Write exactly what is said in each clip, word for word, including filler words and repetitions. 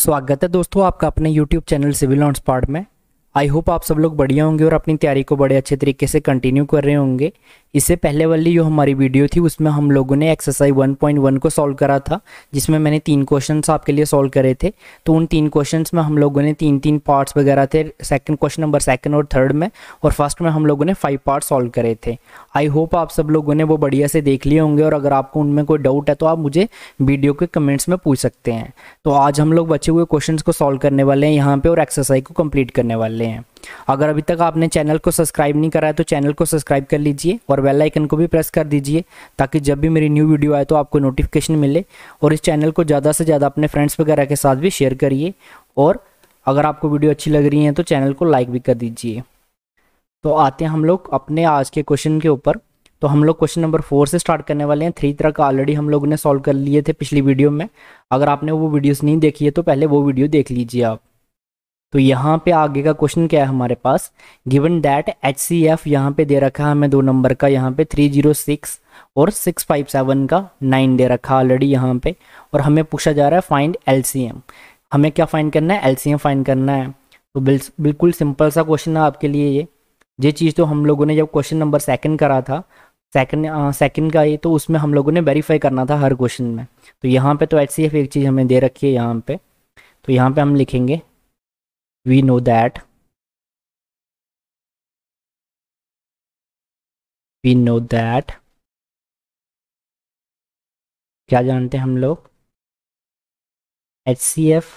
स्वागत है दोस्तों आपका अपने YouTube channel civil on spot में। आई होप आप सब लोग बढ़िया होंगे और अपनी तैयारी को बड़े अच्छे तरीके से कंटिन्यू कर रहे होंगे। इससे पहले वाली जो हमारी वीडियो थी उसमें हम लोगों ने एक्सरसाइज वन पॉइंट वन को सॉल्व करा था, जिसमें मैंने तीन क्वेश्चंस आपके लिए सॉल्व करे थे। तो उन तीन क्वेश्चंस में हम लोगों ने तीन तीन पार्ट्स वगैरह थे, सेकंड क्वेश्चन नंबर सेकंड और थर्ड में, और फर्स्ट में हम लोगों ने फाइव पार्ट सॉल्व करे थे। आई होप आप सब लोगों ने वो बढ़िया से देख लिए होंगे, और अगर आपको उनमें कोई डाउट है तो आप मुझे वीडियो के कमेंट्स में पूछ सकते हैं। तो आज हम लोग बचे हुए क्वेश्चंस को सॉल्व करने वाले हैं यहाँ पे और एक्सरसाइज को कंप्लीट करने वाले हैं। अगर अभी तक आपने चैनल को सब्सक्राइब नहीं करा है तो चैनल को सब्सक्राइब कर लीजिए और बेल आइकन को भी प्रेस कर दीजिए, ताकि जब भी मेरी न्यू वीडियो आए तो आपको नोटिफिकेशन मिले। और इस चैनल को ज़्यादा से ज़्यादा अपने फ्रेंड्स वगैरह के साथ भी शेयर करिए, और अगर आपको वीडियो अच्छी लग रही है तो चैनल को लाइक भी कर दीजिए। तो आते हैं हम लोग अपने आज के क्वेश्चन के ऊपर। तो हम लोग क्वेश्चन नंबर फोर से स्टार्ट करने वाले हैं। थ्री तरह का ऑलरेडी हम लोगों ने सॉल्व कर लिए थे पिछली वीडियो में। अगर आपने वो वीडियोस नहीं देखी है तो पहले वो वीडियो देख लीजिए आप। तो यहाँ पे आगे का क्वेश्चन क्या है हमारे पास, given that H C F यहाँ पे दे रखा है हमें दो नंबर का, यहाँ पे थ्री जीरो सिक्स और सिक्स फाइव सेवन का नाइन दे रखा ऑलरेडी यहाँ पे, और हमें पूछा जा रहा है फाइंड एल सी एम। हमें क्या फाइंड करना है, एल सी एम फाइंड करना है। तो बिल्कुल सिंपल सा क्वेश्चन है आपके लिए ये ये चीज़ तो हम लोगों ने जब क्वेश्चन नंबर सेकंड करा था, सेकंड सेकंड का ये, तो उसमें हम लोगों ने वेरीफाई करना था हर क्वेश्चन में। तो यहाँ पे तो एच सी एफ एक चीज़ हमें दे रखी है यहाँ पे। तो यहाँ पे हम लिखेंगे we know that we know that क्या जानते हैं हम लोग, H C F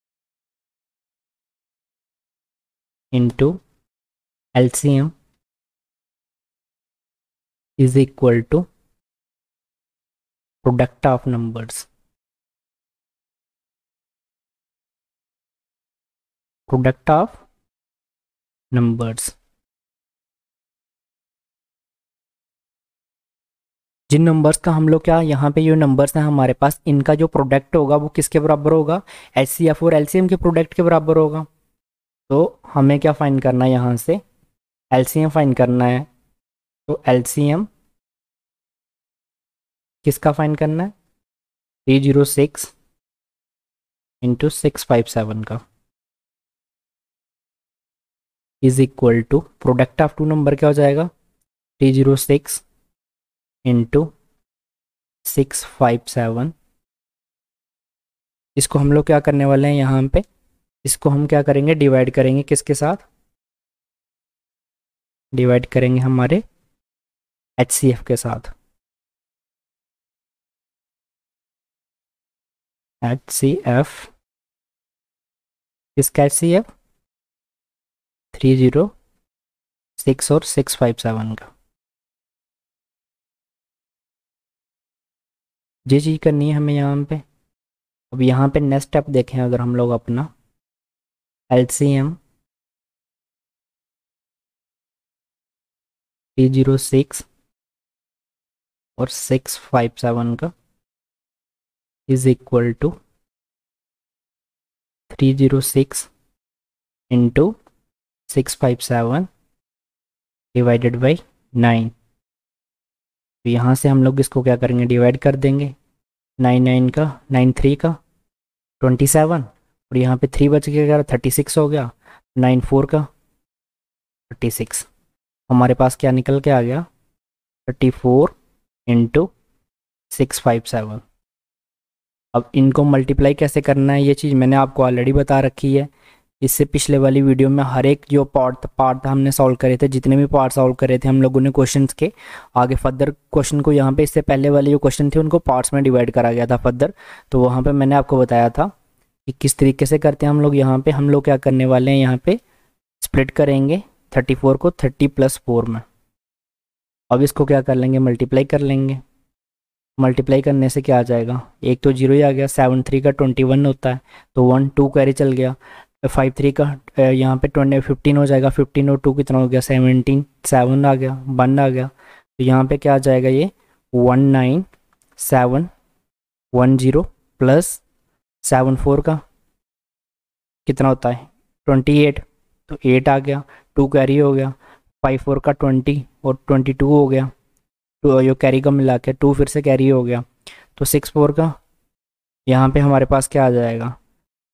into L C M is equal to product of numbers. Product of numbers, जिन नंबर्स का हम लोग क्या यहाँ पे जो नंबर्स हैं हमारे पास, इनका जो प्रोडक्ट होगा वो किसके बराबर होगा, एच सी एफ और एल सी एम के प्रोडक्ट के बराबर होगा। तो हमें क्या फाइंड करना है, यहाँ से एल सी एम फाइंड करना है। तो एल सी एम किसका फाइंड करना है, three zero six into six five seven का is equal to product of two number क्या हो जाएगा, three zero six into six five seven. इसको हम लोग क्या करने वाले हैं यहाँ पे, इसको हम क्या करेंगे, डिवाइड करेंगे किसके साथ, डिवाइड करेंगे हमारे एच सी एफ के साथ। एच सी एफ किसका, H C F three zero six और सिक्स फाइव सेवन का। ये चीज़ करनी है हमें यहाँ पे। अब यहाँ पे नेक्स्ट स्टेप देखें अगर हम लोग अपना, L C M three zero six और सिक्स फाइव सेवन का is equal to three zero six into six five seven divided by nine. तो यहाँ से हम लोग इसको क्या करेंगे, डिवाइड कर देंगे। नाइन नाइन का नाइन थ्री का ट्वेंटी सेवन, और यहाँ पे थ्री बच गया थर्टी सिक्स हो गया, नाइन फोर का थर्टी सिक्स। हमारे पास क्या निकल के आ गया, thirty four into six five seven. अब इनको मल्टीप्लाई कैसे करना है ये चीज़ मैंने आपको ऑलरेडी बता रखी है। इससे पिछले वाली वीडियो में हर एक जो पार्ट पार्ट हमने सॉल्व करे थे, जितने भी पार्ट सॉल्व करे थे हम लोगों ने क्वेश्चंस के, आगे फर्दर क्वेश्चन को यहाँ पे इससे पहले वाले जो क्वेश्चन थे उनको पार्ट्स में डिवाइड करा गया था फर्दर। तो वहाँ पे मैंने आपको बताया था कि किस तरीके से करते हैं हम लोग। यहाँ पे हम लोग क्या करने वाले हैं, यहाँ पे स्प्लिट करेंगे थर्टी फोर को थर्टी प्लस फोर में। अब इसको क्या कर लेंगे, मल्टीप्लाई कर लेंगे। मल्टीप्लाई करने से क्या आ जाएगा, एक तो जीरो ही आ गया, सेवन थ्री का ट्वेंटी वन होता है तो वन टू कैरी चल गया, फाइव थ्री का यहाँ पे ट्वेंटी फिफ्टीन हो जाएगा, फिफ्टीन और टू कितना हो गया, सेवनटीन, सेवन आ गया, वन आ गया। तो यहाँ पे क्या आ जाएगा, ये one nine seven one zero plus seven four का कितना होता है, ट्वेंटी एट, तो एट आ गया, टू कैरी हो गया, फाइव फोर का ट्वेंटी और ट्वेंटी टू हो गया, तो यो कैरी का मिला के टू फिर से कैरी हो गया, तो सिक्स फोर का यहाँ पे हमारे पास क्या आ जाएगा,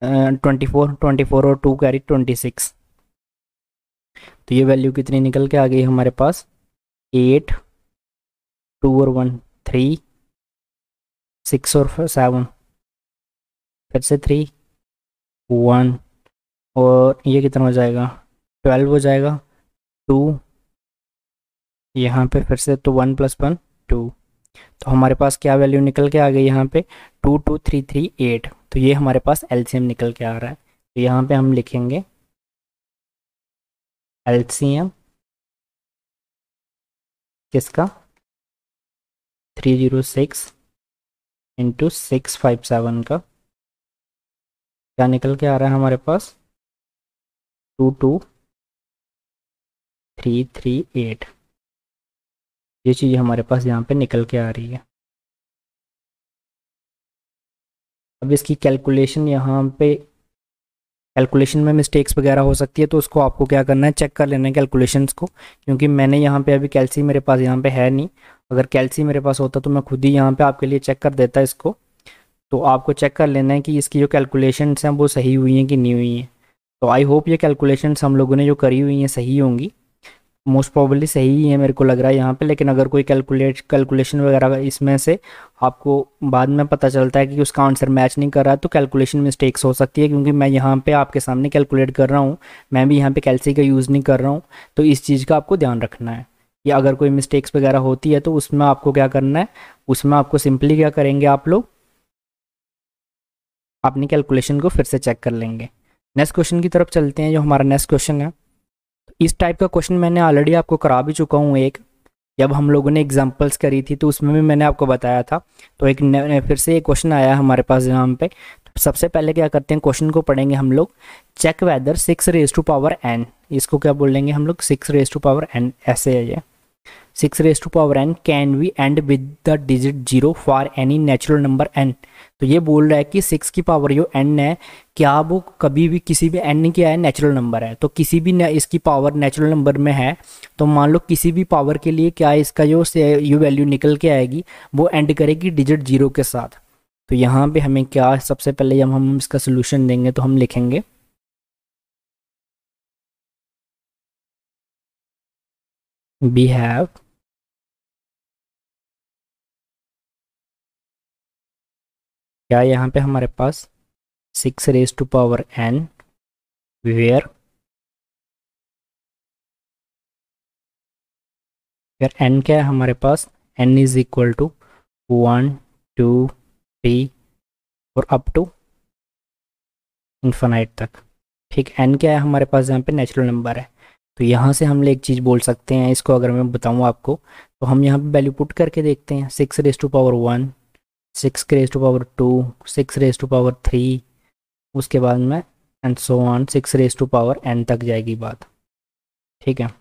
ट्वेंटी फोर ट्वेंटी फोर और टू कैरी ट्वेंटी सिक्स। तो ये वैल्यू कितनी निकल के आ गई हमारे पास, एट, टू और वन थ्री, सिक्स और सेवन, फिर से थ्री, वन, और ये कितना हो जाएगा, ट्वेल्व हो जाएगा, टू, यहाँ पे फिर से तो वन प्लस वन टू। तो हमारे पास क्या वैल्यू निकल के आ गई यहाँ पे, two two three three eight. तो ये हमारे पास एलसीएम निकल के आ रहा है। तो यहाँ पे हम लिखेंगे एलसीएम किसका, three zero six into six five seven का क्या निकल के आ रहा है हमारे पास, two two three three eight. ये चीज़ हमारे पास यहाँ पे निकल के आ रही है। अब इसकी कैलकुलेशन, यहाँ पे कैलकुलेशन में मिस्टेक्स वगैरह हो सकती है, तो उसको आपको क्या करना है, चेक कर लेना है कैलकुलेशंस को। क्योंकि मैंने यहाँ पे अभी कैल्सी मेरे पास यहाँ पे है नहीं, अगर कैल्सी मेरे पास होता तो मैं खुद ही यहाँ पे आपके लिए चेक कर देता इसको। तो आपको चेक कर लेना है कि इसकी जो कैलकुलेशंस हैं वो सही हुई हैं कि नहीं हुई हैं। तो आई होप ये कैलकुलेशंस हम लोगों ने जो करी हुई हैं सही होंगी, मोस्ट प्रोबेबली सही ही है मेरे को लग रहा है यहाँ पे। लेकिन अगर कोई कैलकुलेट कैलकुलेशन वगैरह इसमें से आपको बाद में पता चलता है कि उसका आंसर मैच नहीं कर रहा है, तो कैलकुलेशन मिस्टेक्स हो सकती है। क्योंकि मैं यहाँ पे आपके सामने कैलकुलेट कर रहा हूँ, मैं भी यहाँ पे कैल्सी का यूज़ नहीं कर रहा हूँ। तो इस चीज़ का आपको ध्यान रखना है, या अगर कोई मिस्टेक्स वगैरह होती है तो उसमें आपको क्या करना है, उसमें आपको सिंपली क्या करेंगे, आप लोग अपनी कैलकुलेशन को फिर से चेक कर लेंगे। नेक्स्ट क्वेश्चन की तरफ चलते हैं। जो हमारा नेक्स्ट क्वेश्चन है, इस टाइप का क्वेश्चन मैंने ऑलरेडी आपको करा भी चुका हूँ एक, जब हम लोगों ने एग्जांपल्स करी थी तो उसमें भी मैंने आपको बताया था। तो एक फिर से एक क्वेश्चन आया हमारे पास यहाँ पे। तो सबसे पहले क्या करते हैं, क्वेश्चन को पढ़ेंगे हम लोग, check whether six raise to power n, इसको क्या बोलेंगे हम लोग, six raise to power n, ऐसे है ये, six raise to power n can we end with the digit zero for any natural number n. तो ये बोल रहा है कि सिक्स की पावर जो एन है, क्या वो कभी भी किसी भी एन क्या है, नेचुरल नंबर है। तो किसी भी इसकी पावर नेचुरल नंबर में है, तो मान लो किसी भी पावर के लिए क्या इसका जो ये वैल्यू निकल के आएगी वो एंड करेगी डिजिट जीरो के साथ। तो यहाँ पे हमें क्या, सबसे पहले जब हम इसका सोल्यूशन देंगे तो हम लिखेंगे वी हैव क्या, यहाँ पे हमारे पास six raise to power n where where n क्या है हमारे पास, n is equal to one two three और अप टू इन्फानाइट तक। ठीक, एन क्या है हमारे पास यहाँ पे, नेचुरल नंबर है। तो यहाँ से हम एक चीज़ बोल सकते हैं, इसको अगर मैं बताऊँ आपको, तो हम यहाँ पे वैल्यू पुट करके देखते हैं, six raise to power one, six raise to power two, six raise to power three, उसके बाद में and so on six raise to power n तक जाएगी बात। ठीक है,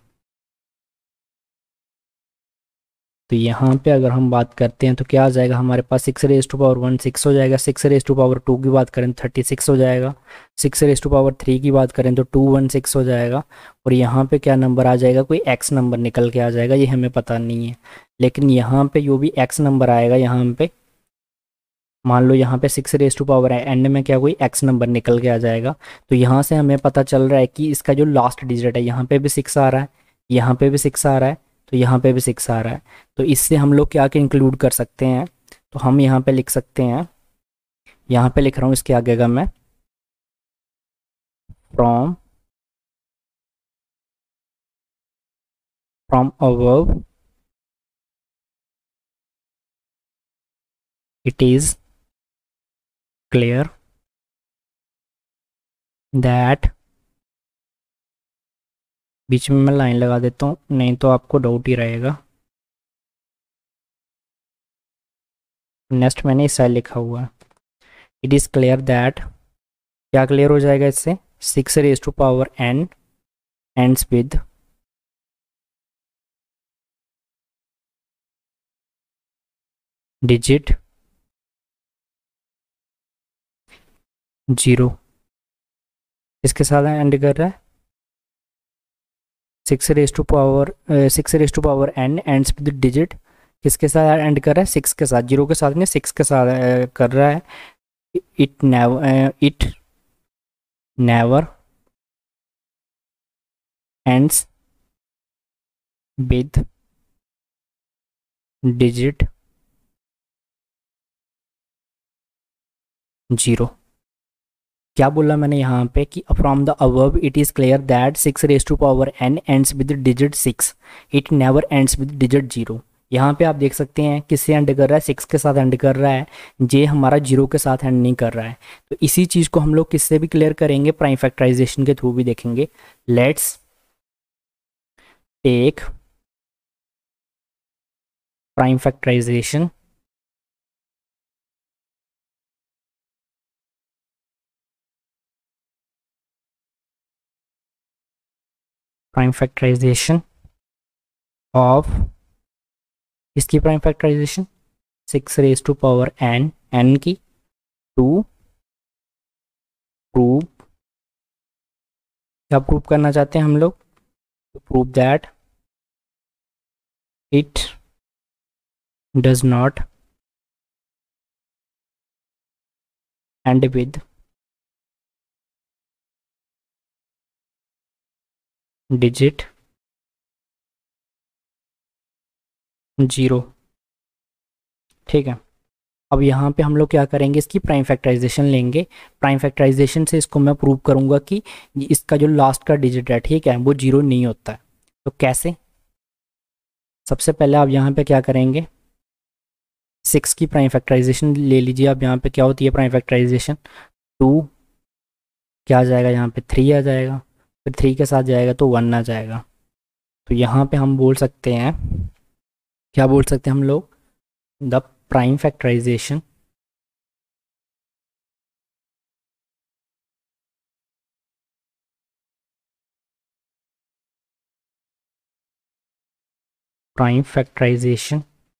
तो यहाँ पे अगर हम बात करते हैं तो क्या आ जाएगा हमारे पास, six raise to power one six हो जाएगा, six raise to power two की बात करें तो थर्टी सिक्स हो जाएगा, six raise to power three की बात करें तो टू वन सिक्स हो जाएगा। और यहाँ पे क्या नंबर आ जाएगा, कोई एक्स नंबर निकल के आ जाएगा, ये हमें पता नहीं है। लेकिन यहाँ पे जो भी एक्स नंबर आएगा, यहाँ पे मान लो यहाँ पे six raise to power n में क्या कोई एक्स नंबर निकल के आ जाएगा। तो यहाँ से हमें पता चल रहा है कि इसका जो लास्ट डिजिट है, यहाँ पे भी सिक्स आ रहा है, यहाँ पे भी सिक्स आ रहा है, तो यहाँ पे भी सिक्स आ रहा है। तो इससे हम लोग क्या क्या इंक्लूड कर सकते हैं, तो हम यहाँ पे लिख सकते हैं, यहाँ पे लिख रहा हूँ इसके आगे का मैं, from from above it is clear that, बीच में मैं लाइन लगा देता हूँ नहीं तो आपको डाउट ही रहेगा। नेक्स्ट मैंने इस साइड लिखा हुआ है, इट इज़ क्लियर दैट, क्या क्लियर हो जाएगा इससे, six raise to power n ends with digit zero, इसके साथ एंड कर रहा है, six raise to power six raise to power n ends with digit, किसके साथ एंड कर रहा है, सिक्स के साथ, जीरो के साथ नहीं सिक्स के साथ uh, कर रहा है। It nev it never ends with digit zero. क्या बोला मैंने यहाँ पे कि from the above it is clear that six raise to power n ends with digit six, it never ends with digit zero. यहाँ पे आप देख सकते हैं किससे एंड कर रहा है, सिक्स के साथ एंड कर रहा है, जे हमारा जीरो के साथ एंड नहीं कर रहा है। तो इसी चीज़ को हम लोग किससे भी क्लियर करेंगे, प्राइम फैक्टराइजेशन के थ्रू भी देखेंगे। Let's take prime factorisation prime factorisation of, इसकी prime factorisation six raise to power n, n की, टू प्रूव, क्या प्रूव करना चाहते हैं हम लोग, to prove that it does not end with digit zero. ठीक है, अब यहाँ पे हम लोग क्या करेंगे, इसकी प्राइम फैक्टराइजेशन लेंगे। प्राइम फैक्टराइजेशन से इसको मैं प्रूव करूँगा कि इसका जो लास्ट का डिजिट है, ठीक है, वो जीरो नहीं होता है। तो कैसे, सबसे पहले आप यहाँ पे क्या करेंगे, सिक्स की प्राइम फैक्टराइजेशन ले लीजिए। अब यहाँ पे क्या होती है प्राइम फैक्टराइजेशन, टू क्या आ जाएगा यहाँ पे, थ्री आ जाएगा, फिर थ्री के साथ जाएगा तो वन आ जाएगा। तो यहाँ पे हम बोल सकते हैं, क्या बोल सकते हैं हम लोग, the prime factorisation prime factorization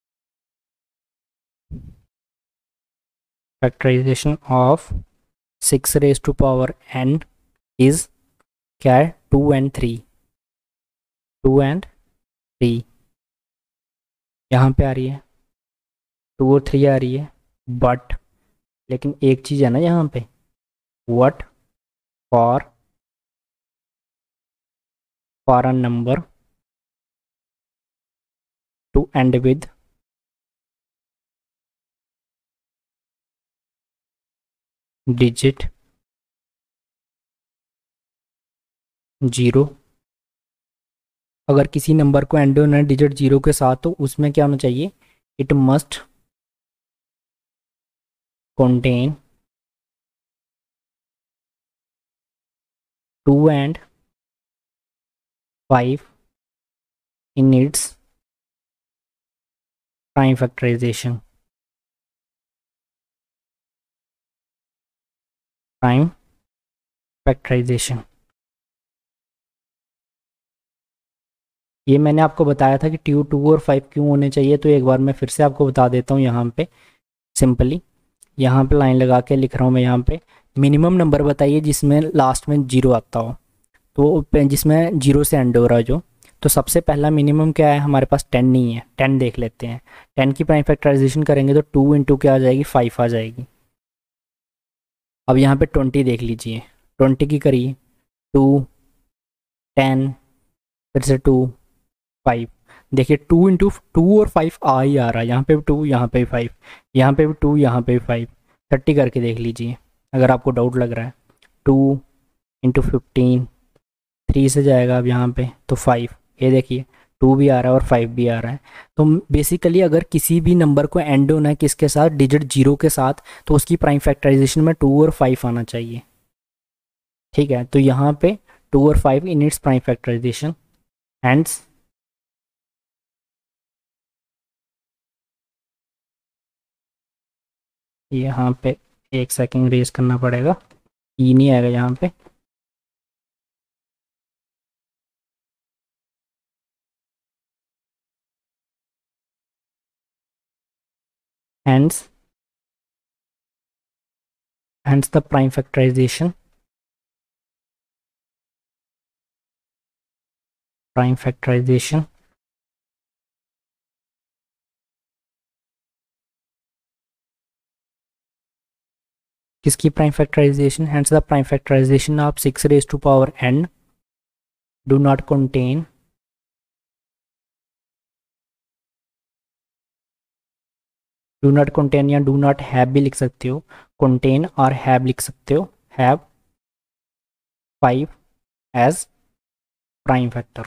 factorization of six raise to power n is क्या है, two and three, two and three यहाँ पे आ रही है, टू और थ्री आ रही है। बट लेकिन एक चीज़ है ना यहाँ पे, what, for for a number to end with digit zero, अगर किसी नंबर को एंड होना है डिजिट जीरो के साथ तो उसमें क्या होना चाहिए, it must contain two and five in its prime factorization, prime factorization। ये मैंने आपको बताया था कि टू टू और फाइव क्यों होने चाहिए, तो एक बार मैं फिर से आपको बता देता हूँ। यहाँ पे सिंपली यहाँ पे लाइन लगा के लिख रहा हूँ मैं, यहाँ पे मिनिमम नंबर बताइए जिसमें लास्ट में जीरो आता हो, तो जिसमें जीरो से एंड हो रहा है जो, तो सबसे पहला मिनिमम क्या है हमारे पास, टेन नहीं है, टेन देख लेते हैं। टेन की प्राइम फैक्टराइजेशन करेंगे तो टू इंटू क्या आ जाएगी, फाइव आ जाएगी। अब यहाँ पे ट्वेंटी देख लीजिए, ट्वेंटी की करिए, टू, टेन, फिर से टू, फाइव। देखिए टू इंटू टू और फाइव आ ही आ रहा है, यहाँ पे भी टू, यहाँ पे भी फाइव, यहाँ पे भी टू, यहाँ पे भी फाइव। थर्टी करके देख लीजिए अगर आपको डाउट लग रहा है, टू इंटू फिफ्टीन, थ्री से जाएगा अब यहाँ पे तो फाइव, ये देखिए टू भी आ रहा है और फाइव भी आ रहा है। तो बेसिकली अगर किसी भी नंबर को एंड होना है किसके साथ, डिजिट जीरो के साथ, तो उसकी प्राइम फैक्टराइजेशन में टू और फाइव आना चाहिए। ठीक है, तो यहाँ पे टू और five in its prime factorization, hence यहाँ पे एक सेकंड रेज करना पड़ेगा, ई नहीं आएगा यहाँ पे, hence hence the prime factorization prime factorization किसकी prime factorization, hence the prime factorisation of six raise to power n do not contain do not contain या डू नॉट हैव भी लिख सकते हो, कंटेन और हैव लिख सकते हो, have five as prime factor.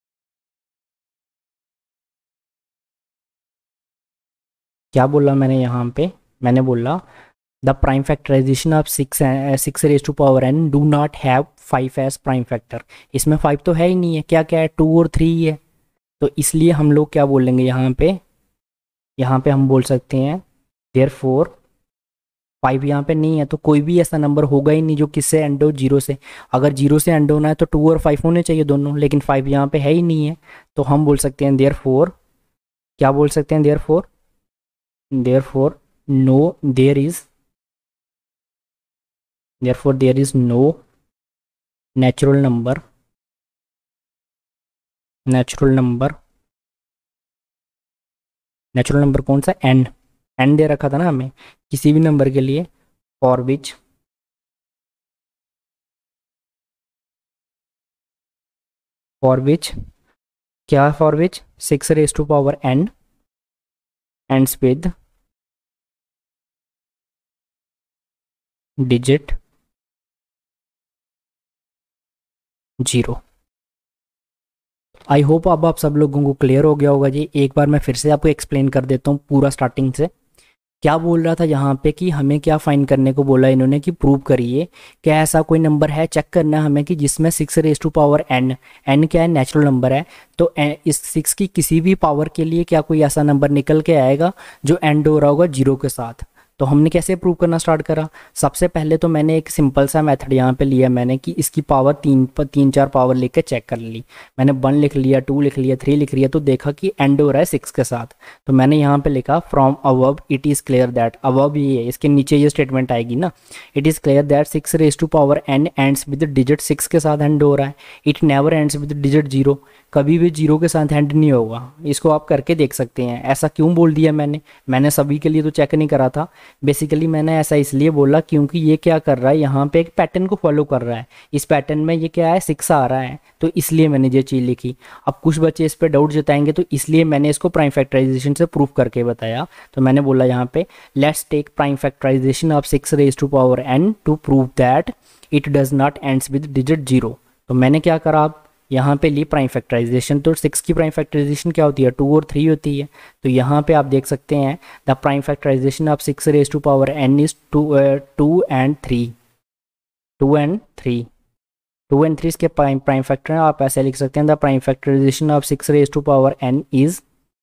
क्या बोला मैंने यहाँ पे, मैंने बोला the prime factorisation of six six raise to power n do not have five as prime factor. इसमें फाइव तो है ही नहीं है, क्या क्या है, टू और थ्री है। तो इसलिए हम लोग क्या बोलेंगे यहाँ पे, यहाँ पे हम बोल सकते हैं देयर फोर फाइव यहाँ पे नहीं है तो कोई भी ऐसा नंबर होगा ही नहीं जो किससे एंड हो, जीरो से। अगर जीरो से एंड होना है तो टू और फाइव होने चाहिए दोनों, लेकिन फाइव यहाँ पे है ही नहीं है। तो हम बोल सकते हैं देयर फोर, क्या बोल सकते हैं, therefore therefore no there is therefore there is no natural number natural number natural number कौन सा, एन एन दे रखा था ना हमें किसी भी नंबर के लिए, फॉर विच फॉर विच क्या, for which six raise to power n ends with digit zero. I hope अब आप सब लोगों को क्लियर हो गया होगा जी। एक बार मैं फिर से आपको एक्सप्लेन कर देता हूँ पूरा स्टार्टिंग से। क्या बोल रहा था यहाँ पे कि हमें क्या फाइंड करने को बोला इन्होंने कि प्रूव करिए कि ऐसा कोई नंबर है, चेक करना है हमें कि जिसमें six raise to power n, n क्या है, नेचुरल नंबर है। तो इस सिक्स की किसी भी पावर के लिए क्या कोई ऐसा नंबर निकल के आएगा जो एंड हो रहा होगा जीरो के साथ। तो हमने कैसे प्रूव करना स्टार्ट करा, सबसे पहले तो मैंने एक सिंपल सा मेथड यहाँ पे लिया मैंने कि इसकी पावर तीन तीन चार पावर लेके चेक कर ली। मैंने वन लिख लिया, टू लिख लिया, थ्री लिख लिया, तो देखा कि एंड हो रहा है सिक्स के साथ। तो मैंने यहाँ पे लिखा from above it is clear that, above ये है, इसके नीचे ये स्टेटमेंट आएगी ना, it is clear that six raise to power n ends with digit six के साथ एंड हो रहा है। It never ends with digit zero, कभी भी जीरो के साथ एंड नहीं होगा। इसको आप करके देख सकते हैं। ऐसा क्यों बोल दिया मैंने मैंने सभी के लिए तो चेक नहीं करा था। बेसिकली मैंने ऐसा इसलिए बोला क्योंकि ये क्या कर रहा है, यहाँ पे एक पैटर्न को फॉलो कर रहा है। इस पैटर्न में ये क्या है, सिक्स आ रहा है, तो इसलिए मैंने ये चीज़ लिखी। अब कुछ बच्चे इस पर डाउट जताएंगे तो इसलिए मैंने इसको प्राइम फैक्टराइजेशन से प्रूफ करके बताया। तो मैंने बोला यहाँ पे let's take prime factorisation of six raise to power n to prove that it does not ends with digit zero. तो मैंने क्या करा, आप यहाँ पे ली प्राइम फैक्टराइजेशन। तो सिक्स की प्राइम फैक्टराइजेशन क्या होती है, टू और थ्री होती है। तो यहाँ पे आप देख सकते हैं the prime factorisation of six raise to power n is two two and three two and three two and three इसके प्राइम प्राइम फैक्टर हैं। आप ऐसे लिख सकते हैं the prime factorisation of six raise to power n is,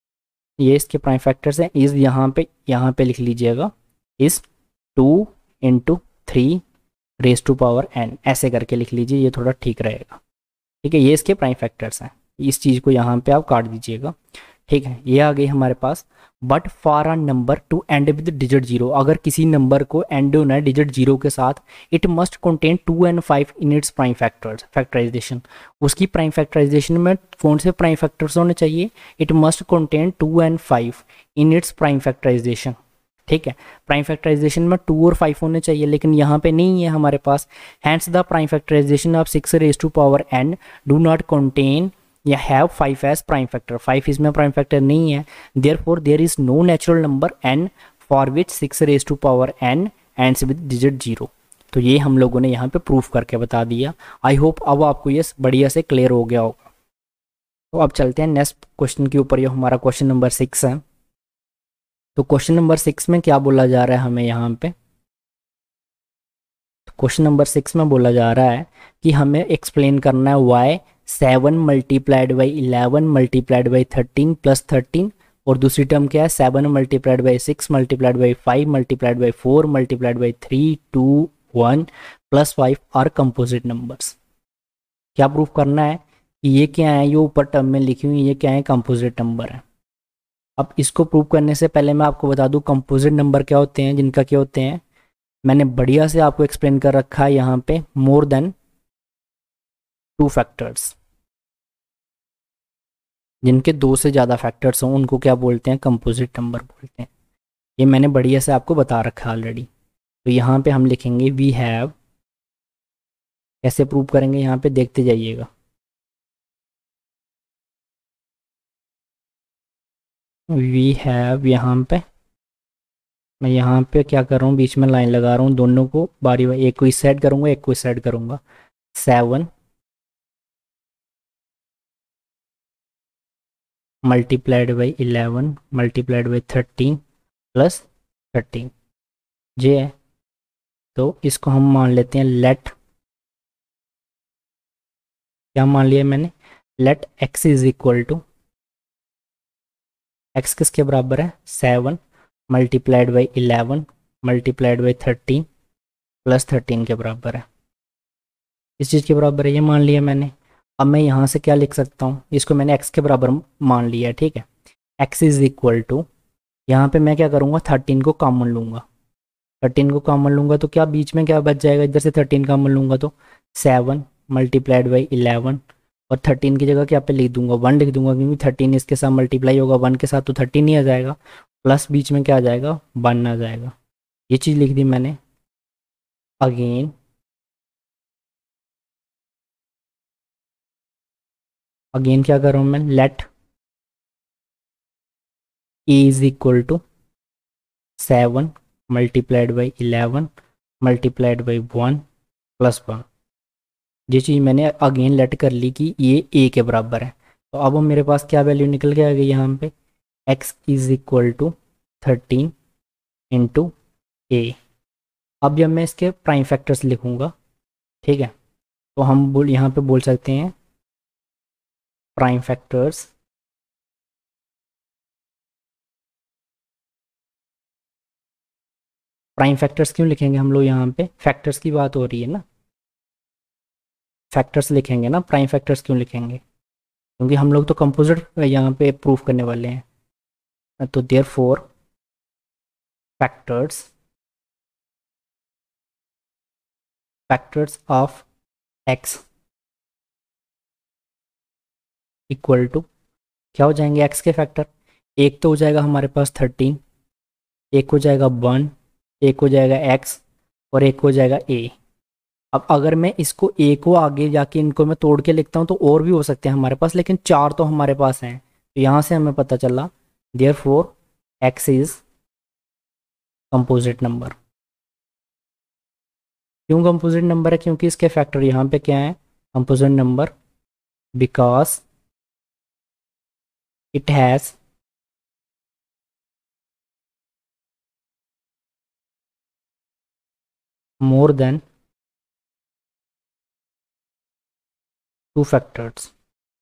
ये इसके prime factors हैं, इज यहाँ पे यहाँ पे लिख लीजिएगा, is two into three raise to power n, ऐसे करके लिख लीजिए, ये थोड़ा ठीक रहेगा। ठीक है, ये इसके प्राइम फैक्टर्स हैं, इस चीज़ को यहाँ पे आप काट दीजिएगा। ठीक है, ये आ गई हमारे पास। But for a number to end with digit zero, अगर किसी नंबर को एंड होना है डिजिट जीरो के साथ, it must contain two and five in its prime factors factorization. उसकी प्राइम फैक्टराइजेशन में कौन से प्राइम फैक्टर्स होने चाहिए, it must contain two and five in its prime factorization. ठीक है, प्राइम फैक्टराइजेशन में टू और फाइव होने चाहिए, लेकिन यहाँ पे नहीं है हमारे पास। Hence the prime factorisation of six raise to power n do not contain या have five as prime factor, five इसमें प्राइम फैक्टर नहीं है। Therefore there is no natural number n for which six raise to power n ends with digit zero. तो ये हम लोगों ने यहाँ पे प्रूफ करके बता दिया। आई होप अब आपको ये बढ़िया से क्लियर हो गया होगा। तो अब चलते हैं नेक्स्ट क्वेश्चन के ऊपर, ये हमारा क्वेश्चन नंबर सिक्स है। तो क्वेश्चन नंबर सिक्स में क्या बोला जा रहा है हमें यहाँ पे, क्वेश्चन नंबर सिक्स में बोला जा रहा है कि हमें एक्सप्लेन करना है why seven multiplied by eleven multiplied by thirteen plus thirteen, और दूसरी टर्म क्या है, seven multiplied by six multiplied by five multiplied by four multiplied by three two one plus five are composite numbers. क्या proof करना है कि ये क्या है, ये ऊपर टर्म में लिखी हुई ये क्या है, कंपोजिट नंबर है। अब इसको प्रूव करने से पहले मैं आपको बता दूं कंपोजिट नंबर क्या होते हैं, जिनका क्या होते हैं मैंने बढ़िया से आपको एक्सप्लेन कर रखा है यहाँ पे, मोर देन टू फैक्टर्स, जिनके दो से ज़्यादा फैक्टर्स हों उनको क्या बोलते हैं, कंपोजिट नंबर बोलते हैं। ये मैंने बढ़िया से आपको बता रखा है ऑलरेडी। तो यहाँ पे हम लिखेंगे वी हैव, कैसे प्रूव करेंगे यहाँ पे देखते जाइएगा। वी हैव, यहाँ पे मैं यहाँ पे क्या कर रहा हूँ, बीच में लाइन लगा रहा हूँ, दोनों को बारी बारी, एक को इस साइड करूँगा एक को इस साइड करूँगा। Seven multiplied by eleven multiplied by thirteen plus thirteen जे है। तो इसको हम मान लेते हैं लेट, क्या मान लिया मैंने, let x is equal to, x किसके बराबर है, seven multiplied by eleven multiplied by thirteen plus thirteen के बराबर है। इस चीज़ के बराबर है, ये मान लिया मैंने। अब मैं यहाँ से क्या लिख सकता हूँ, इसको मैंने x के बराबर मान लिया है, ठीक है। x इज इक्वल टू, यहाँ पे मैं क्या करूँगा, थर्टीन को कॉमन लूँगा, थर्टीन को कॉमन लूँगा तो क्या बीच में क्या बच जाएगा, इधर से थर्टीन कॉमन लूँगा तो सेवन मल्टीप्लाइड बाई इलेवन, और थर्टीन की जगह क्या पे लिख दूंगा, वन लिख दूंगा, क्योंकि थर्टीन इसके साथ मल्टीप्लाई होगा वन के साथ तो थर्टीन ही आ जाएगा, प्लस बीच में क्या आ जाएगा, वन आ जाएगा। ये चीज़ लिख दी मैंने। अगेन अगेन क्या कर रहा हूँ मैं, let a is equal to seven multiplied by eleven multiplied by one plus one. ये चीज़ मैंने अगेन लेट कर ली कि ये ए के बराबर है। तो अब मेरे पास क्या वैल्यू निकल के आ गई यहाँ पे, x is equal to thirteen into a. अब जब मैं इसके प्राइम फैक्टर्स लिखूँगा, ठीक है, तो हम बोल यहाँ पे बोल सकते हैं प्राइम फैक्टर्स, प्राइम फैक्टर्स क्यों लिखेंगे हम लोग, यहाँ पे फैक्टर्स की बात हो रही है ना, फैक्टर्स लिखेंगे ना, प्राइम फैक्टर्स क्यों लिखेंगे, क्योंकि हम लोग तो कंपोजिट यहाँ पे प्रूफ करने वाले हैं। तो therefore factors factors of x equal to, क्या हो जाएंगे x के फैक्टर, एक तो हो जाएगा हमारे पास थर्टीन, एक हो जाएगा वन, एक हो जाएगा x और एक हो जाएगा a। अब अगर मैं इसको a को आगे जाके इनको मैं तोड़ के लिखता हूँ तो और भी हो सकते हैं हमारे पास, लेकिन चार तो हमारे पास हैं। तो यहाँ से हमें पता चला therefore x is composite number. क्यों कंपोजिट नंबर है, क्योंकि इसके फैक्टर यहाँ पे क्या है, composite number, because it has more than two factors.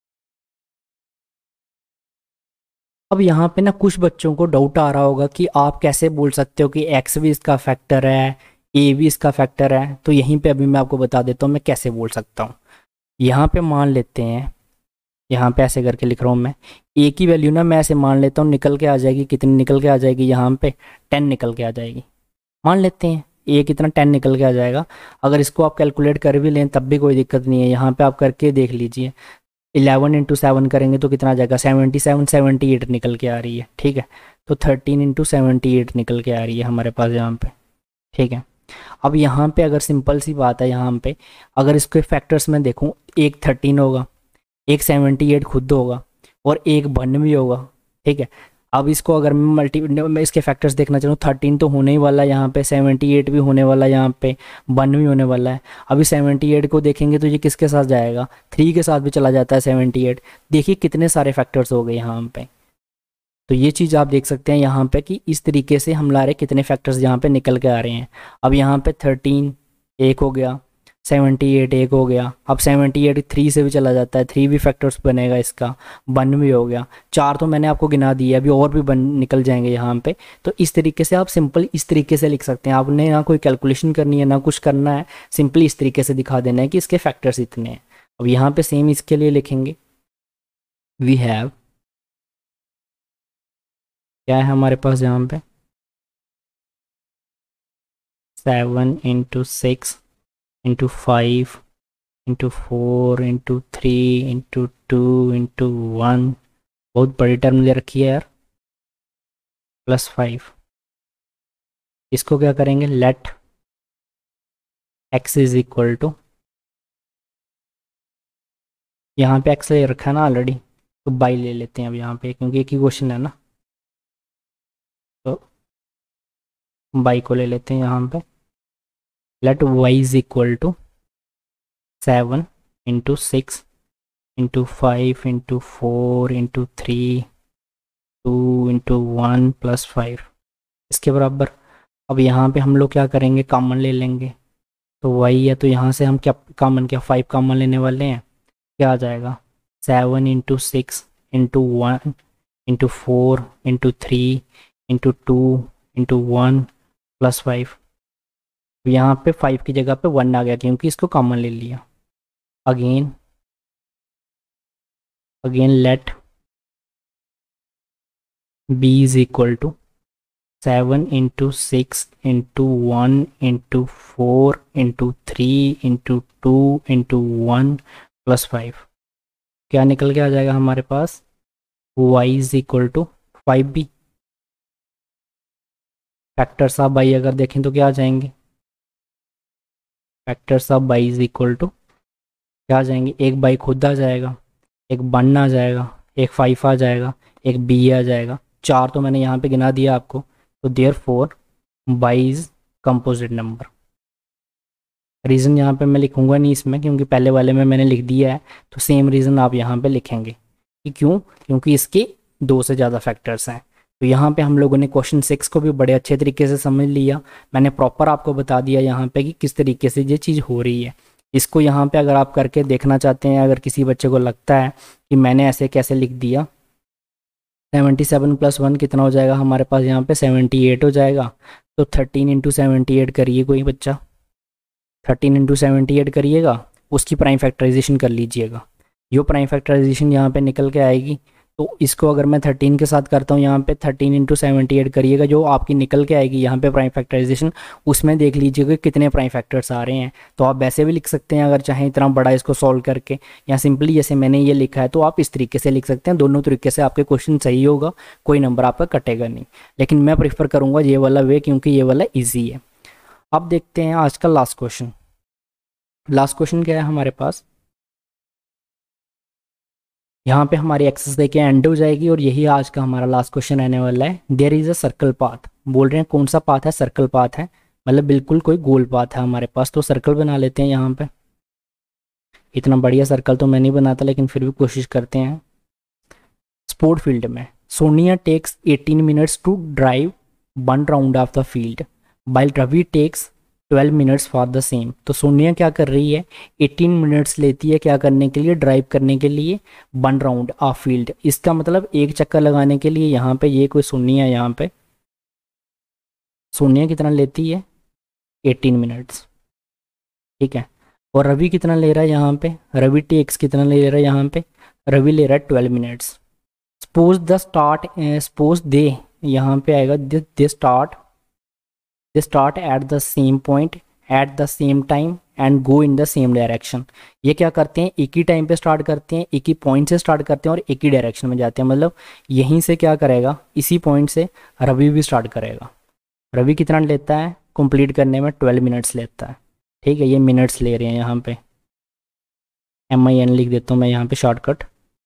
अब यहाँ पे ना कुछ बच्चों को डाउट आ रहा होगा कि आप कैसे बोल सकते हो कि x भी इसका फैक्टर है, a भी इसका फैक्टर है। तो यहीं पे अभी मैं आपको बता देता हूँ मैं कैसे बोल सकता हूँ। यहाँ पे मान लेते हैं, यहाँ पे ऐसे करके लिख रहा हूँ मैं, a की वैल्यू ना मैं ऐसे मान लेता हूँ निकल के आ जाएगी, कितनी निकल के आ जाएगी, यहाँ पे टेन निकल के आ जाएगी। मान लेते हैं ए कितना, टेन निकल के आ जाएगा। अगर इसको आप कैलकुलेट कर भी लें तब भी कोई दिक्कत नहीं है, यहाँ पे आप करके देख लीजिए। इलेवन इंटू सेवन करेंगे तो कितना आ जाएगा, सेवेंटी सेवन सेवेंटी एट निकल के आ रही है, ठीक है। तो थर्टीन इंटू सेवेंटी एट निकल के आ रही है हमारे पास यहाँ पे, ठीक है। अब यहाँ पे अगर सिंपल सी बात है, यहाँ पे अगर इसके फैक्टर्स में देखूँ, एक थर्टीन होगा, एक सेवेंटी एट खुद होगा और एक वन भी होगा, ठीक है। अब इसको अगर मैं मल्टी मैं इसके फैक्टर्स देखना चाहूँ, थर्टीन तो होने ही वाला है यहाँ पे, सेवेंटी एट भी होने वाला है यहाँ पे, वन भी होने वाला है। अभी सेवेंटी एट को देखेंगे तो ये किसके साथ जाएगा, थ्री के साथ भी चला जाता है सेवेंटी एट। देखिए कितने सारे फैक्टर्स हो गए यहाँ पे। तो ये चीज़ आप देख सकते हैं यहाँ पे कि इस तरीके से हम ला रहे कितने फैक्टर्स यहाँ पे निकल के आ रहे हैं। अब यहाँ पे थर्टीन एक हो गया, सेवेंटी एट एक हो गया, अब सेवेंटी एट थ्री से भी चला जाता है, थ्री भी फैक्टर्स बनेगा इसका, वन भी हो गया, चार तो मैंने आपको गिना दिया, अभी और भी बन निकल जाएंगे यहाँ पे। तो इस तरीके से आप सिंपल इस तरीके से लिख सकते हैं, आपने ना कोई कैलकुलेशन करनी है ना कुछ करना है, सिंपली इस तरीके से दिखा देना है कि इसके फैक्टर्स इतने हैं। अब यहाँ पे सेम इसके लिए लिखेंगे, वी हैव, क्या है हमारे पास यहाँ पे, seven into six into five into four into three into two into one, बहुत बड़ी टर्म ले रखी है यार, प्लस फाइव। इसको क्या करेंगे, let x is equal to, यहाँ पे एक्स ले रखा है ना ऑलरेडी, तो बाई ले लेते हैं अब यहाँ पे, क्योंकि एक ही क्वेश्चन है ना, तो बाई को ले लेते हैं यहाँ पे। Let y is equal to seven into six into five into four into three two into one plus five, इसके बराबर। अब यहाँ पे हम लोग क्या करेंगे, कॉमन ले लेंगे, तो वही है, तो यहाँ से हम क्या कॉमन, क्या फाइव कॉमन लेने वाले हैं, क्या आ जाएगा, seven into six into one into four into three into two into one plus five. यहाँ पे फाइव की जगह पे वन आ गया क्योंकि इसको कॉमन ले लिया। Again again let b is equal to seven into six into one into four into three into two into one plus five. क्या निकल के आ जाएगा हमारे पास, y is equal to five b. Factors of y अगर देखें तो क्या आ जाएंगे, factors of y is equal to क्या आ जाएंगे, एक बाई खुद आ जाएगा, एक वन आ जाएगा, एक फाइव आ जाएगा, एक बी आ जाएगा, चार तो मैंने यहाँ पे गिना दिया आपको। तो therefore y is composite number. Reason यहाँ पे मैं लिखूंगा नहीं इसमें, क्योंकि पहले वाले में मैंने लिख दिया है, तो सेम रीज़न आप यहाँ पे लिखेंगे कि क्यों, क्योंकि इसके दो से ज़्यादा फैक्टर्स हैं। तो यहाँ पे हम लोगों ने क्वेश्चन सिक्स को भी बड़े अच्छे तरीके से समझ लिया। मैंने प्रॉपर आपको बता दिया यहाँ पे कि किस तरीके से ये चीज़ हो रही है। इसको यहाँ पे अगर आप करके देखना चाहते हैं, अगर किसी बच्चे को लगता है कि मैंने ऐसे कैसे लिख दिया, सेवेंटी सेवन प्लस वन कितना हो जाएगा हमारे पास, यहाँ पे सेवेंटी एट हो जाएगा। तो थर्टीन इंटू सेवेंटी एट करिए कोई बच्चा, थर्टीन इंटू सेवेंटी एट करिएगा, उसकी प्राइम फैक्टराइजेशन कर लीजिएगा। जो प्राइम फैक्टराइजेशन यहाँ पे निकल के आएगी, तो इसको अगर मैं थर्टीन के साथ करता हूँ, यहाँ पे थर्टीन इंटू सेवेंटी एट करिएगा, जो आपकी निकल के आएगी यहाँ पे प्राइम फैक्टराइजेशन, उसमें देख लीजिएगा कितने प्राइम फैक्टर्स आ रहे हैं। तो आप वैसे भी लिख सकते हैं अगर चाहें इतना बड़ा इसको सॉल्व करके, या सिंपली जैसे मैंने ये लिखा है तो आप इस तरीके से लिख सकते हैं। दोनों तरीके से आपके क्वेश्चन सही होगा, कोई नंबर आपका कटेगा नहीं, लेकिन मैं प्रेफर करूँगा ये वाला वे, क्योंकि ये वाला ईजी है। अब देखते हैं आज का लास्ट क्वेश्चन। लास्ट क्वेश्चन क्या है हमारे पास, यहाँ पे हमारी एक्सरसाइज के एंड हो जाएगी और यही आज का हमारा लास्ट क्वेश्चन रहने वाला है। There is a circle path, बोल रहे हैं कौन सा पाथ है, सर्कल पाथ है, मतलब बिल्कुल कोई गोल पाथ है हमारे पास। तो सर्कल बना लेते हैं यहाँ पे। इतना बढ़िया सर्कल तो मैं नहीं बनाता, लेकिन फिर भी कोशिश करते हैं। स्पोर्ट फील्ड में Sonia takes eighteen minutes to drive one round of the field, while Ravi takes twelve minutes for the same. तो सोनिया क्या कर रही है, एटीन मिनट्स लेती है क्या करने के लिए, ड्राइव करने के लिए वन राउंड ऑफ फील्ड। इसका मतलब एक चक्कर लगाने के लिए यहाँ पे ये कोई सोनिया है, यहाँ पे सोनिया कितना लेती है, एटीन मिनट्स, ठीक है। और रवि कितना ले रहा है यहाँ पे, रवि टेक्स कितना ले रहा है यहाँ पे, रवि ले रहा है twelve minutes. Suppose the start, suppose they, यहाँ पे आएगा they start they start at the same point at the same time and go in the same direction। ये क्या करते हैं, एक ही टाइम पे स्टार्ट करते हैं, एक ही पॉइंट से स्टार्ट करते हैं और एक ही डायरेक्शन में जाते हैं। मतलब यहीं से क्या करेगा, इसी पॉइंट से रवि भी स्टार्ट करेगा। रवि कितना लेता है कंप्लीट करने में, ट्वेल्व मिनट्स लेता है, ठीक है। ये मिनट्स ले रहे हैं, यहाँ पे एम आई एन लिख देता हूँ मैं यहाँ पे शॉर्टकट,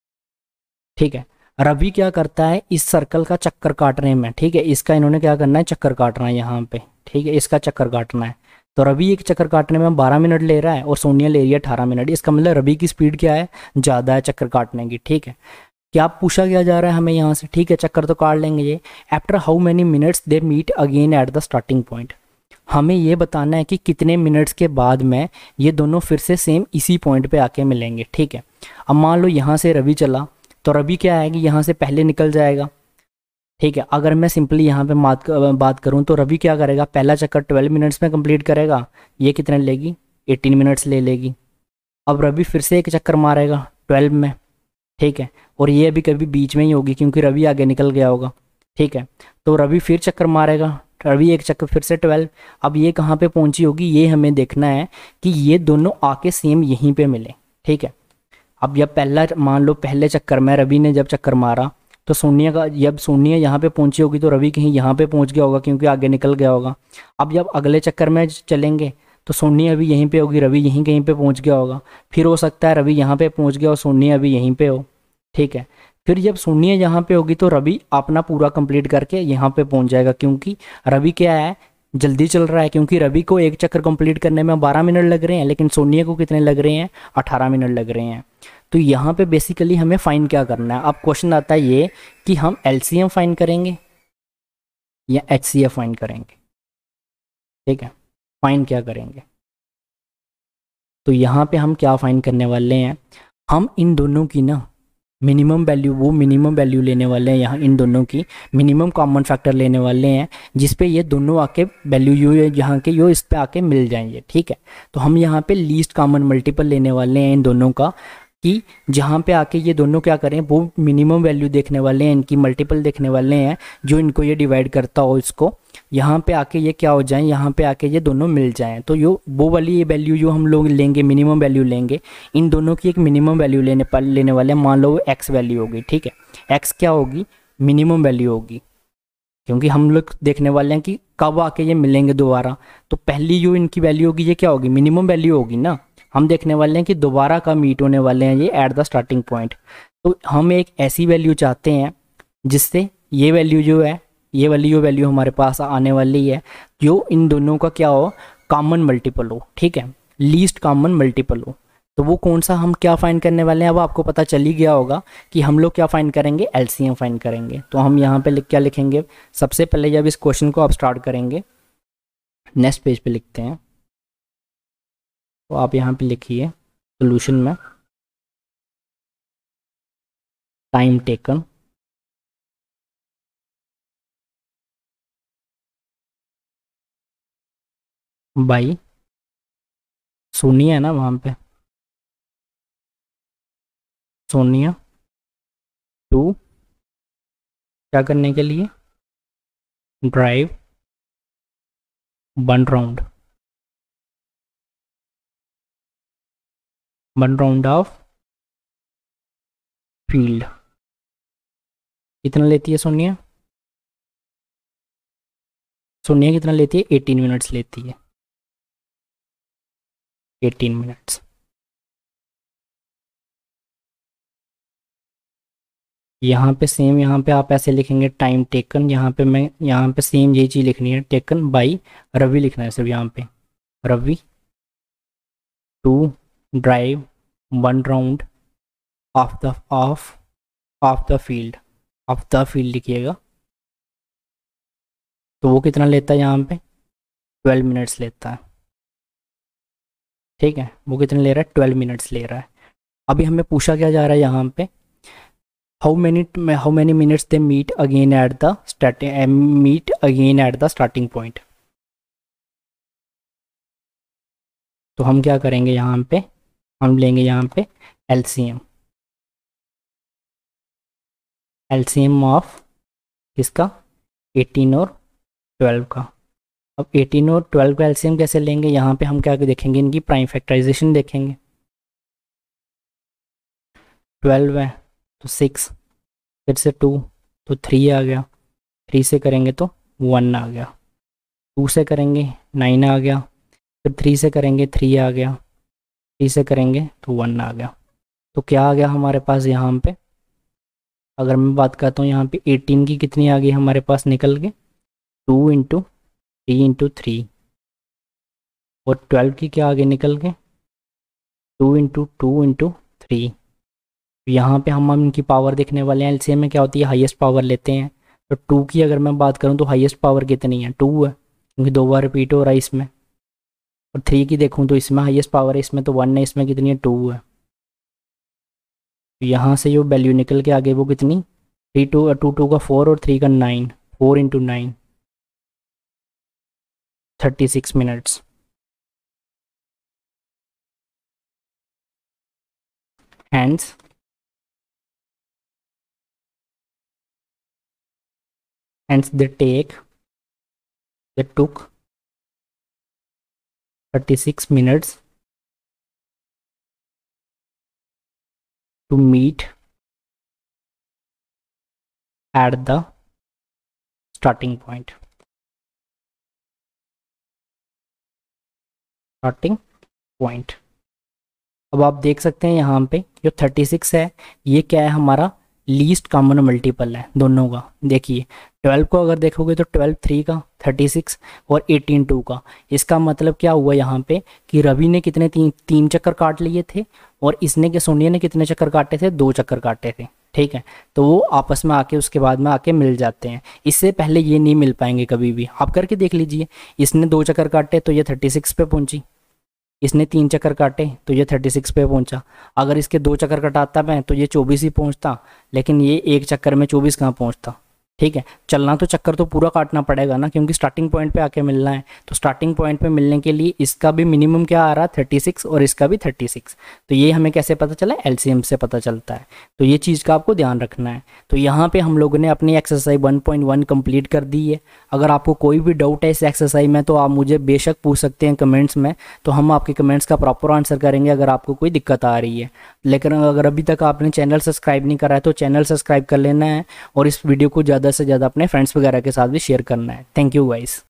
ठीक है। रवि क्या करता है, इस सर्कल का चक्कर काटने में, ठीक है, इसका इन्होंने क्या करना है, चक्कर काटना है यहाँ पे, ठीक है, इसका चक्कर काटना है। तो रवि एक चक्कर काटने में बारह मिनट ले रहा है और सोनिया ले रही है अठारह मिनट। इसका मतलब रवि की स्पीड क्या है, ज़्यादा है चक्कर काटने की, ठीक है। क्या पूछा क्या जा रहा है हमें यहाँ से, ठीक है, चक्कर तो काट लेंगे ये। After how many minutes they meet again at the starting point, हमें ये बताना है कि कितने मिनट्स के बाद में ये दोनों फिर से सेम इसी पॉइंट पे आके मिलेंगे, ठीक है। अब मान लो यहाँ से रवि चला, तो रवि क्या आएगी, यहाँ से पहले निकल जाएगा, ठीक है। अगर मैं सिंपली यहाँ पे बात बात करूँ तो रवि क्या करेगा, पहला चक्कर ट्वेल्व मिनट्स में कंप्लीट करेगा, ये कितने लेगी, एटीन मिनट्स ले लेगी। अब रवि फिर से एक चक्कर मारेगा ट्वेल्व में, ठीक है, और ये अभी कभी बीच में ही होगी क्योंकि रवि आगे निकल गया होगा, ठीक है। तो रवि फिर चक्कर मारेगा, रवि एक चक्कर फिर से ट्वेल्व। अब ये कहाँ पे पहुँची होगी, ये हमें देखना है कि ये दोनों आके सेम यहीं पे मिले, ठीक है। अब जब पहला, मान लो पहले चक्कर में रवि ने जब चक्कर मारा, तो सोनिया का, जब सोनिया यहाँ पे पहुंची होगी तो रवि कहीं यहाँ पे पहुंच गया होगा क्योंकि आगे निकल गया होगा। अब जब अगले चक्कर में चलेंगे तो सोनी अभी यहीं पे होगी, रवि यहीं कहीं पे पहुंच गया होगा। फिर हो सकता है रवि यहाँ पे पहुंच गया और सोनी अभी यहीं पे हो, ठीक है। फिर जब सोनी यहाँ पे होगी तो रवि अपना पूरा कंप्लीट करके यहाँ पे पहुंच जाएगा, क्योंकि रवि क्या है, जल्दी चल रहा है, क्योंकि रवि को एक चक्कर कंप्लीट करने में बारह मिनट लग रहे हैं, लेकिन सोनिया को कितने लग रहे हैं, अठारह मिनट लग रहे हैं। तो यहाँ पे बेसिकली हमें फाइन क्या करना है। अब क्वेश्चन आता है ये कि हम एलसीएम फाइन करेंगे या एचसीएफ फाइन करेंगे, ठीक है। फाइन क्या करेंगे, तो यहाँ पे हम क्या फाइन करने वाले हैं, हम इन दोनों की ना मिनिमम वैल्यू, वो मिनिमम वैल्यू लेने वाले हैं, यहाँ इन दोनों की मिनिमम कॉमन फैक्टर लेने वाले हैं, जिस पे ये दोनों आके वैल्यू यू यहाँ के यो इस पे आके मिल जाएंगे, ठीक है। तो हम यहाँ पे लीस्ट कॉमन मल्टीपल लेने वाले हैं इन दोनों का, कि जहाँ पे आके ये दोनों क्या करें, वो मिनिमम वैल्यू देखने वाले हैं, इनकी मल्टीपल देखने वाले हैं, जो इनको ये डिवाइड करता हो इसको, यहाँ पे आके ये क्या हो जाए, यहाँ पे आके ये दोनों मिल जाएं। तो यो वो वाली ये वैल्यू जो हम लोग लेंगे, मिनिमम वैल्यू लेंगे, इन दोनों की एक मिनिमम वैल्यू लेने पर लेने वाले हैं। मान लो एक्स वैल्यू होगी, ठीक है, एक्स क्या होगी, मिनिमम वैल्यू होगी, क्योंकि हम लोग देखने वाले हैं कि कब आके ये मिलेंगे दोबारा। तो पहली जो इनकी वैल्यू होगी ये क्या होगी, मिनिमम वैल्यू होगी ना। हम देखने वाले हैं कि दोबारा कब मीट होने वाले हैं ये एट द स्टार्टिंग पॉइंट। तो हम एक ऐसी वैल्यू चाहते हैं जिससे ये वैल्यू जो है, ये वाली जो वैल्यू हमारे पास आने वाली है, जो इन दोनों का क्या हो, कॉमन मल्टीपल हो, ठीक है, लीस्ट कॉमन मल्टीपल हो। तो वो कौन सा हम क्या फाइंड करने वाले हैं, अब आपको पता चल ही गया होगा कि हम लोग क्या फाइंड करेंगे, एलसीएम फाइंड करेंगे। तो हम यहाँ पे लिख क्या लिखेंगे, सबसे पहले जब इस क्वेश्चन को आप स्टार्ट करेंगे, नेक्स्ट पेज पे लिखते हैं, तो आप यहाँ पे लिखिए सोल्यूशन में टाइम टेकन बाई सोनिया है ना वहाँ पे, सोनिया टू क्या करने के लिए, drive one round one round of field. कितना लेती है सोनिया, सोनिया कितना लेती है, एटीन मिनट्स लेती है, एटीन मिनट्स। यहाँ पे सेम, यहाँ पे आप ऐसे लिखेंगे टाइम टेकन, यहाँ पे मैं यहाँ पे सेम यही चीज़ लिखनी है, टेकन बाई रवि लिखना है सिर्फ यहाँ पे, Ravi to drive one round of the of of the field, of the field लिखिएगा। तो वो कितना लेता है यहाँ पे, ट्वेल्व मिनट्स लेता है, ठीक है। वो कितने ले रहा है, ट्वेल्व मिनट्स ले रहा है। अभी हमें पूछा क्या जा रहा है यहाँ पे, how many how many minutes they meet again at the starting meet again at the starting point. तो हम क्या करेंगे यहाँ पे, हम लेंगे यहाँ पे एलसीएम, एलसीएम ऑफ किसका, एटीन और ट्वेल्व का। अब एटीन और ट्वेल्व का एलसीएम कैसे लेंगे, यहाँ पे हम क्या देखेंगे, इनकी प्राइम फैक्टराइजेशन देखेंगे। ट्वेल्व है तो सिक्स, फिर से टू तो थ्री आ गया, थ्री से करेंगे तो वन आ गया, टू से करेंगे नाइन आ गया, फिर थ्री से करेंगे थ्री आ गया, थ्री से करेंगे तो वन आ गया। तो क्या आ गया हमारे पास यहाँ पे, अगर मैं बात करता हूँ यहाँ पे एटीन की कितनी आ गई हमारे पास निकल के, two into three into three, और ट्वेल्व की क्या आगे निकल के, two into two into three. यहाँ पे हम हम इनकी पावर देखने वाले हैं, एलसीएम में क्या होती है, हाईएस्ट पावर लेते हैं। तो टू की अगर मैं बात करूँ तो हाईएस्ट पावर कितनी है, टू है, क्योंकि दो बार रिपीट हो रहा है इसमें। और थ्री की देखूँ तो इसमें हाईएस्ट पावर है, इसमें तो वन है, इसमें कितनी है, टू है। तो यहाँ से जो वैल्यू निकल के आगे वो कितनी, थ्री टू टू टू का फोर और थ्री का nine, four into nine thirty six minutes. hence hence they take they took thirty-six minutes to meet at the starting point. Starting point. अब आप देख सकते हैं यहाँ पे जो थर्टी सिक्स है ये क्या है, हमारा लीस्ट कॉमन मल्टीपल है दोनों का। देखिए ट्वेल्व को अगर देखोगे तो ट्वेल्व थ्री का, थर्टी सिक्स और एटीन टू का। इसका मतलब क्या हुआ यहाँ पे कि रवि ने कितने तीन तीन चक्कर काट लिए थे और इसने के सोनिया ने कितने चक्कर काटे थे, दो चक्कर काटे थे। ठीक है, तो वो आपस में आके उसके बाद में आके मिल जाते हैं। इससे पहले ये नहीं मिल पाएंगे कभी भी। आप करके देख लीजिए, इसने दो चक्कर काटे तो ये थर्टी सिक्स पे पहुंची, इसने तीन चक्कर काटे तो ये थर्टी सिक्स पे पहुंचा। अगर इसके दो चक्कर कटाता मैं तो ये चौबीस ही पहुंचता, लेकिन ये एक चक्कर में चौबीस कहाँ पहुंचता। ठीक है, चलना तो चक्कर तो पूरा काटना पड़ेगा ना, क्योंकि स्टार्टिंग पॉइंट पे आके मिलना है। तो स्टार्टिंग पॉइंट पे मिलने के लिए इसका भी मिनिमम क्या आ रहा है, थर्टी सिक्स और इसका भी थर्टी सिक्स। तो ये हमें कैसे पता चला, एलसीएम से पता चलता है। तो ये चीज़ का आपको ध्यान रखना है। तो यहाँ पे हम लोगों ने अपनी exercise one point one complete कर दी है। अगर आपको कोई भी डाउट है इस एक्सरसाइज में तो आप मुझे बेशक पूछ सकते हैं कमेंट्स में, तो हम आपके कमेंट्स का प्रॉपर आंसर करेंगे अगर आपको कोई दिक्कत आ रही है। लेकिन अगर अभी तक आपने चैनल सब्सक्राइब नहीं करा है तो चैनल सब्सक्राइब कर लेना है और इस वीडियो को ज़्यादा से ज़्यादा अपने फ्रेंड्स वगैरह के साथ भी शेयर करना है। Thank you guys.